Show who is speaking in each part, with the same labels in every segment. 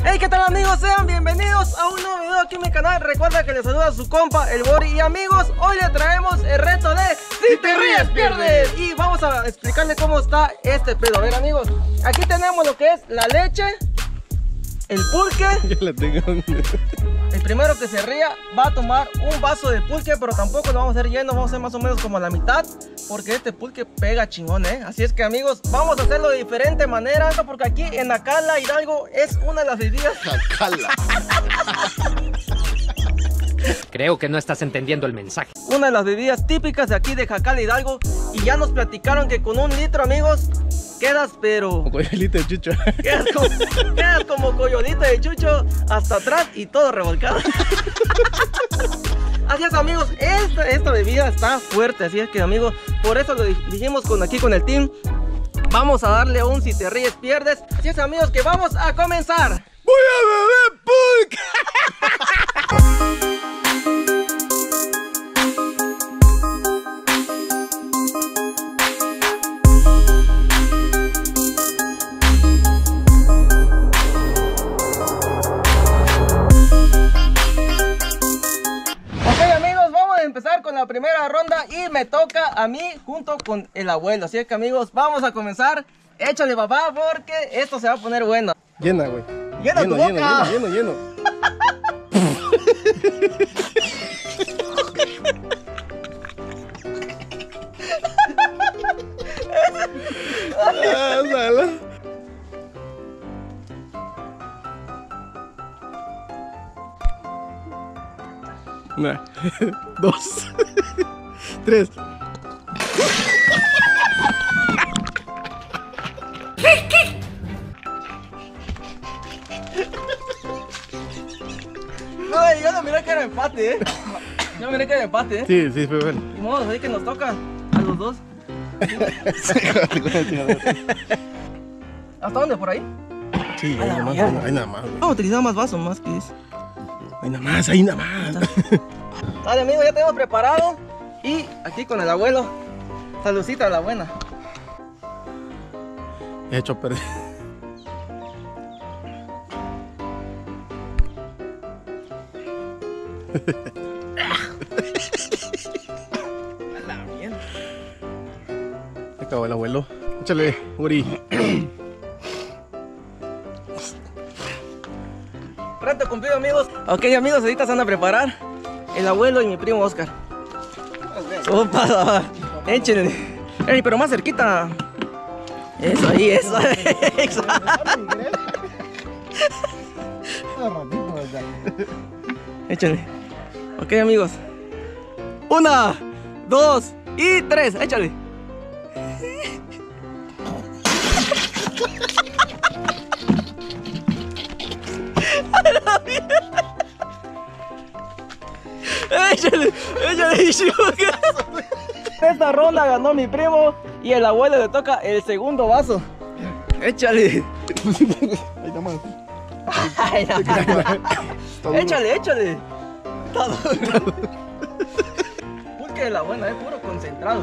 Speaker 1: Hey, ¿qué tal amigos? Sean bienvenidos a un nuevo video aquí en mi canal. Recuerda que les saluda su compa, el Bori. Y amigos, hoy le traemos el reto de Si te ríes, pierdes. Y vamos a explicarle cómo está este pedo. A ver amigos, aquí tenemos lo que es la leche, el pulque.
Speaker 2: Ya la tengo.
Speaker 1: El primero que se ría va a tomar un vaso de pulque, pero tampoco lo vamos a hacer lleno, vamos a hacer más o menos como la mitad, porque este pulque pega chingón, Así es que amigos, vamos a hacerlo de diferente manera, porque aquí en Acala, Hidalgo, es una de las bebidas.
Speaker 2: Acala.
Speaker 3: Creo que no estás entendiendo el mensaje.
Speaker 1: Una de las bebidas típicas de aquí de Jacala, Hidalgo, y ya nos platicaron que con 1 litro, amigos, quedas pero...
Speaker 2: Como coyolito de chucho.
Speaker 1: Quedas como coyolito de chucho hasta atrás y todo revolcado. Así es amigos, esta bebida está fuerte, así es que amigos, por eso lo dijimos aquí con el team. Vamos a darle un Si te ríes pierdes. Así es amigos que vamos a comenzar.
Speaker 2: ¡Voy a beber pulque!
Speaker 1: Empezar con la primera ronda y me toca a mí junto con el abuelo. Así es que amigos, vamos a comenzar. Échale papá porque esto se va a poner bueno.
Speaker 2: Llena, güey.
Speaker 1: Llena tu boca.
Speaker 2: Lleno. Una, 2, 3.
Speaker 1: No, yo no miré que era empate, Yo miré que era empate,
Speaker 2: Sí, fue bueno.
Speaker 1: Y modo, así que nos toca a los dos. ¿Hasta dónde? ¿Por ahí?
Speaker 2: Sí, ahí nada más.
Speaker 1: Vamos a utilizar más vasos, más que eso.
Speaker 2: Ahí nada más.
Speaker 1: Dale amigo, ya tenemos preparado. Y aquí con el abuelo. Saludcita a la buena.
Speaker 2: He hecho perder.
Speaker 1: A la mierda.
Speaker 2: Acabó el abuelo. Échale, Uri.
Speaker 1: Reto cumplido amigos. Ok amigos, ahorita se van a preparar el abuelo y mi primo Oscar. Opa, échenle. Ey, pero más cerquita. Eso ahí, eso. Échale. Ok amigos. 1, 2 y 3. Échale. Échale. Esta ronda ganó mi primo y el abuelo le toca el segundo vaso. Échale.
Speaker 2: Ahí nada más.
Speaker 1: Ay, no. Échale. Todo. Pulque de la buena, puro concentrado.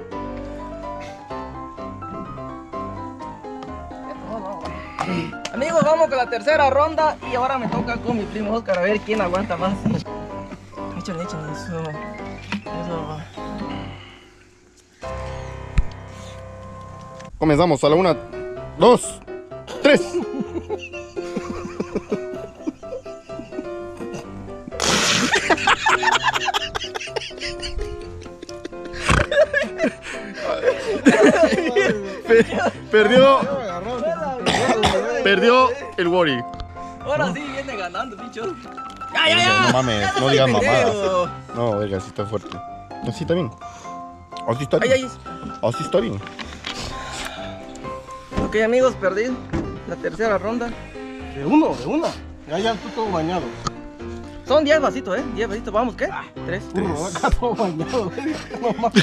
Speaker 1: Amigos, vamos con la tercera ronda y ahora me toca con mi primo Oscar a ver quién aguanta más. Échale eso.
Speaker 2: Comenzamos a la 1, 2, 3. Perdió el Wori.
Speaker 1: Ahora sí viene ganando, bicho.
Speaker 2: No mames, no digas mamadas. No, verga, sí está fuerte. Así está bien. Así está bien. Así está bien.
Speaker 1: Ok amigos, perdí la tercera ronda.
Speaker 2: De una. Ya tú todo bañado.
Speaker 1: Son 10 vasitos, 10 vasitos. Vamos, ¿qué? 3.
Speaker 2: Acá todo bañado. No mames.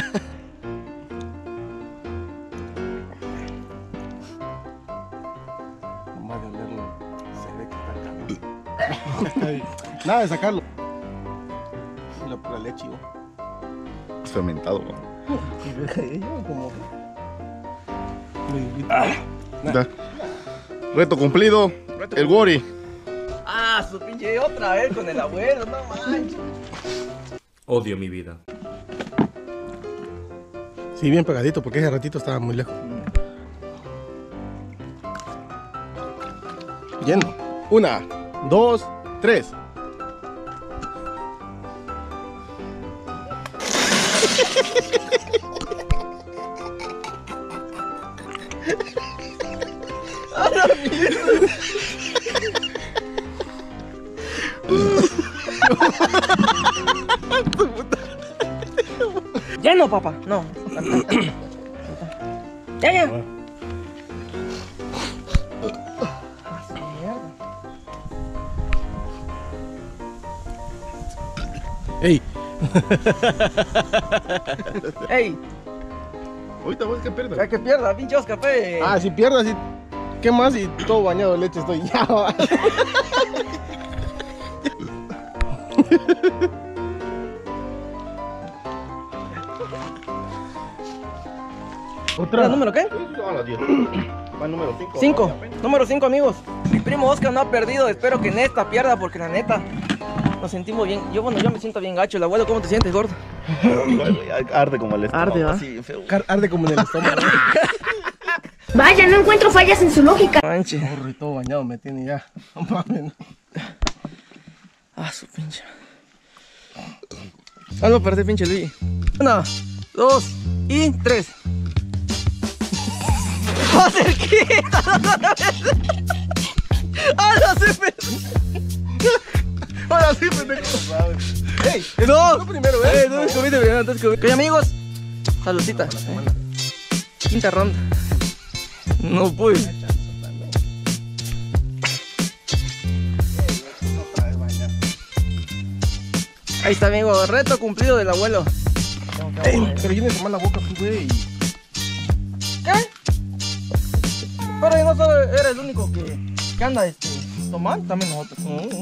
Speaker 2: Nomás de olerlo, se ve que está cagado. Nada de sacarlo. La leche, es fermentado, como... Ya. Reto cumplido. El Wori.
Speaker 1: Ah, su pinche otra vez con el abuelo, no manches.
Speaker 4: Odio mi vida.
Speaker 5: Sí, bien pegadito, porque ese ratito estaba muy lejos. Lleno. 1, 2, 3.
Speaker 1: Ya no, papá, no. Ya.
Speaker 5: ¡Ey!
Speaker 1: ¡Ey!
Speaker 5: Ahorita vos que pierdas.
Speaker 1: Ya que pierda, pinche Oscar, pe.
Speaker 5: Ah, si pierdas, si... ¿qué más? Y todo bañado de leche estoy ya.
Speaker 1: ¿Otra? ¿Número qué?
Speaker 2: Va número 5.
Speaker 1: 5. Número 5, amigos. Mi primo Oscar no ha perdido. Espero que en esta pierda, porque la neta nos sentimos bien. Yo me siento bien gacho. El abuelo, ¿cómo te sientes, gordo?
Speaker 2: Arde como el estómago.
Speaker 1: Arde, ¿va?
Speaker 2: Así, feo.
Speaker 5: Arde como en el estómago.
Speaker 6: Vaya, no encuentro fallas en su lógica.
Speaker 1: Manche.
Speaker 5: Porro y todo bañado me tiene ya. No mames.
Speaker 1: Ah, su pinche. Hazlo para pinche Luigi. 1, 2 y 3. ¡Va a ser qué! ¡Hala, se
Speaker 5: Ahora sí, pendejo. ¡Ey!
Speaker 1: ¡No!
Speaker 5: Tú primero,
Speaker 1: No descubriste primero, entonces descubrí. Amigos, saludcita. Quinta ronda. No pude. Ahí está, amigo. Reto cumplido del abuelo.
Speaker 5: Ey, pero yo me tomé la boca, güey.
Speaker 1: ¿Qué? Pero yo no solo era el único que anda tomando, también nosotros.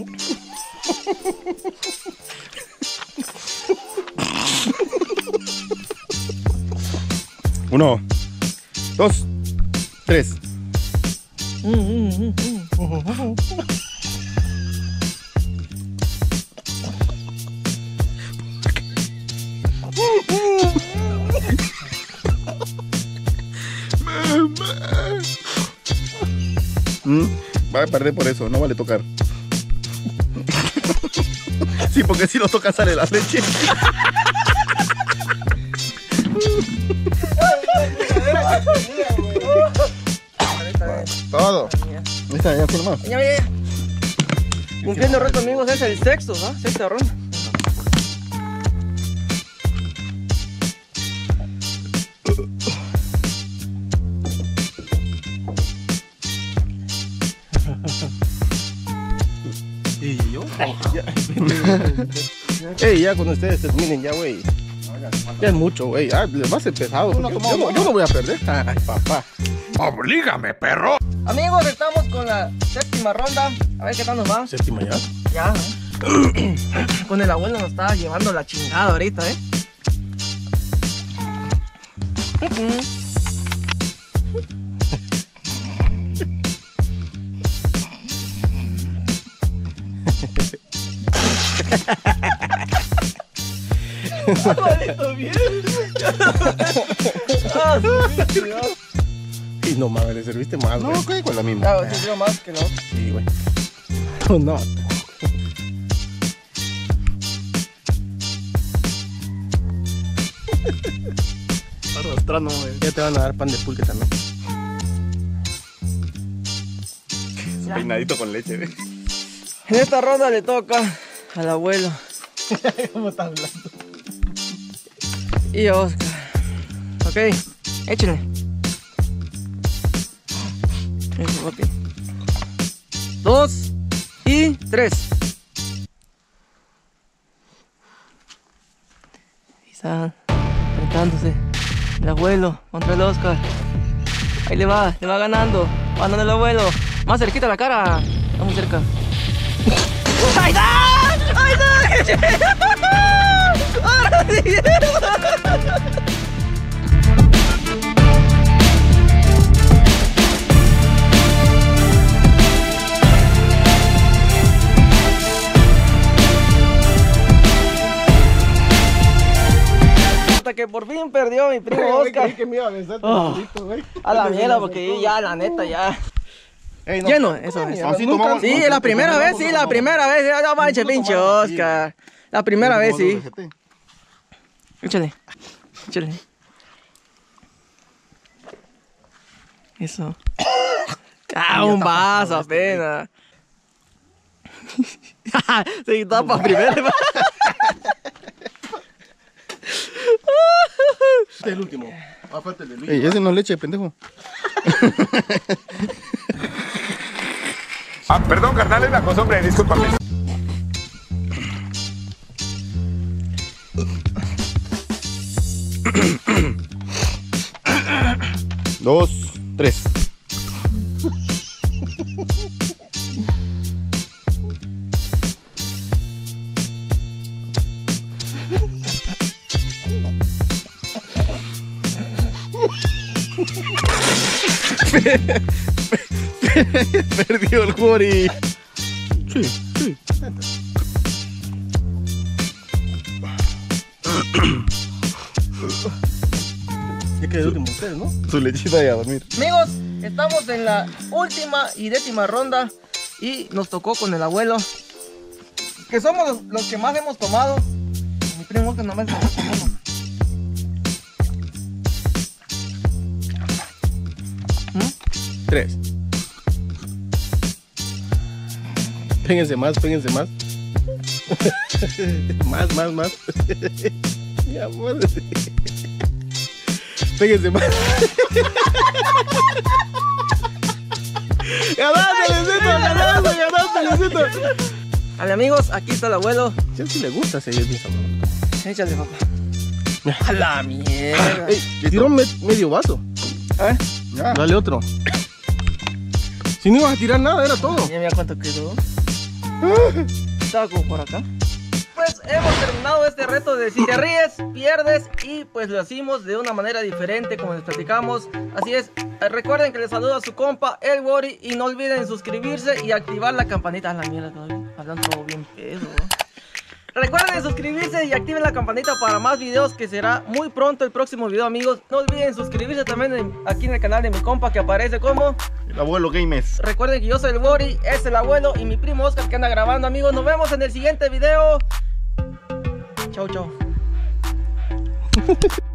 Speaker 2: 1, 2, 3. Va a perder por eso, no vale tocar. Sí, porque si lo toca sale la leche. Todo. Esta ya tiene más.
Speaker 1: Ya. Cumpliendo reto, amigos, es el sexto, ¿ah? Sexta ronda.
Speaker 5: ¿Y yo? Ey, ya cuando ustedes terminen, ya, güey. Ya es mucho, güey. Ah, les va a ser pesado. Yo no voy a perder. Ay, papá.
Speaker 4: ¡Oblígame, perro!
Speaker 1: Amigos, estamos con la séptima ronda. A ver qué tal nos va.
Speaker 5: Séptima ya.
Speaker 1: Ya, con el abuelo nos estaba llevando la chingada ahorita,
Speaker 5: Y no mames, le serviste más, güey.
Speaker 2: No, ok, con la misma.
Speaker 1: Claro, se dio más que la otra.
Speaker 5: Sí, güey. Oh, no.
Speaker 2: Arrastrando, güey.
Speaker 5: Ya te van a dar pan de pulque también.
Speaker 2: Peinadito con leche, güey.
Speaker 1: En esta ronda le toca al abuelo
Speaker 5: ¿Cómo estás hablando?
Speaker 1: y a Oscar. Ok, échenle. Eso, papi. 2 y 3. Están enfrentándose el abuelo contra el Oscar. Ahí le va ganando. Va ganando el abuelo. Más cerquita la cara. Está muy cerca. ¡Ahí está! ¡Ahí está! ¡Ahora sí! porque por fin perdió mi primo Oscar.
Speaker 5: Creí que me iba a besar, güey.
Speaker 1: A la mierda, porque ya, la neta, ya.
Speaker 5: Ey, no,
Speaker 1: Lleno, eso es.
Speaker 2: Así tomamos.
Speaker 1: Sí, la primera vez, sí, la primera vez. No manches, pinche Oscar. La primera vez, sí. Échale. Échale. Eso. Ah, un vaso apenas. Se tapa primero.
Speaker 5: Este es el último. Falta el de Luis.
Speaker 2: Ey, ese no es leche, pendejo.
Speaker 4: Perdón, carnal, es la costumbre, discúlpame.
Speaker 2: 2, 3.
Speaker 5: Perdió el Jori.
Speaker 2: Sí, sí.
Speaker 5: Ya quedó el último ustedes, ¿no?
Speaker 2: Su lechita y a dormir.
Speaker 1: Amigos, estamos en la última y 10ª ronda y nos tocó con el abuelo, que somos los que más hemos tomado. Mi primo Oscar nomás está tomando.
Speaker 5: Tres. Péguense más, péguense más. Más. Mi amor. Péguense más. ¡Ganaste, Luisito!
Speaker 1: Vale, amigos, aquí está el abuelo.
Speaker 5: Sí, sí le gusta seguir bien sabroso.
Speaker 1: Échale, papá. A la mierda.
Speaker 5: Ey, tiró medio vaso.
Speaker 1: ¿Eh?
Speaker 2: Ya.
Speaker 5: Dale otro. Si no ibas a tirar nada, era todo.
Speaker 1: Ya mira cuánto quedó. Estaba como por acá. Pues hemos terminado este reto de si te ríes, pierdes, y pues lo hicimos de una manera diferente como les platicamos. Así es, recuerden que les saluda su compa El Wori y no olviden suscribirse y activar la campanita. A la mierda, hablan todo bien pedo, ¿no? Recuerden suscribirse y activen la campanita para más videos, que será muy pronto el próximo video, amigos. No olviden suscribirse también aquí en el canal de mi compa, que aparece como
Speaker 2: El abuelo Games.
Speaker 1: Recuerden que yo soy el Wori, es el abuelo y mi primo Oscar que anda grabando, amigos. Nos vemos en el siguiente video. Chau, chau.